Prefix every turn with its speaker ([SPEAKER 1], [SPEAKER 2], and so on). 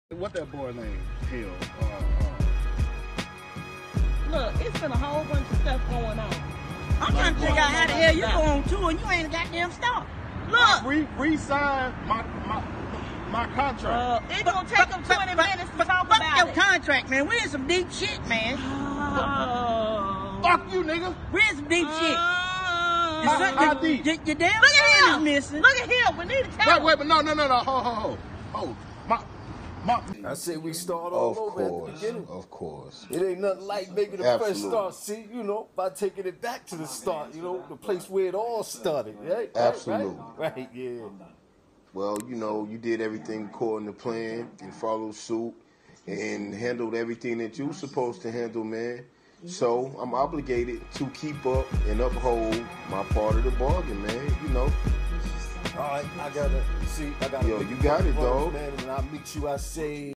[SPEAKER 1] What that boy name? Hell.
[SPEAKER 2] Look, it's been a whole bunch of stuff going on.
[SPEAKER 3] I'm trying to figure out how the hell you go on tour and you ain't a goddamn stop. Look.
[SPEAKER 1] Re-signed my contract.
[SPEAKER 2] It's gonna take them 20 minutes to talk about
[SPEAKER 3] your
[SPEAKER 2] it.
[SPEAKER 3] contract, man. We in some deep shit, man.
[SPEAKER 1] Fuck you, nigga.
[SPEAKER 3] We in some deep shit.
[SPEAKER 1] How deep?
[SPEAKER 3] Your damn
[SPEAKER 2] Look at
[SPEAKER 3] son
[SPEAKER 2] him.
[SPEAKER 3] is missing.
[SPEAKER 2] Look at him. We need to tell
[SPEAKER 1] Wait, no. Hold.
[SPEAKER 4] I say we start all over at the beginning.
[SPEAKER 5] Of course.
[SPEAKER 4] It ain't nothing like making the first start. See, by taking it back to the start, the place where it all started, right?
[SPEAKER 5] Absolutely.
[SPEAKER 4] Right, yeah.
[SPEAKER 5] Well, you did everything according to plan and followed suit and handled everything that you were supposed to handle, man. So I'm obligated to keep up and uphold my part of the bargain, man,
[SPEAKER 4] All right, I gotta see.
[SPEAKER 5] Yo, you got it, dog.
[SPEAKER 4] Man, and I'll meet you, I say.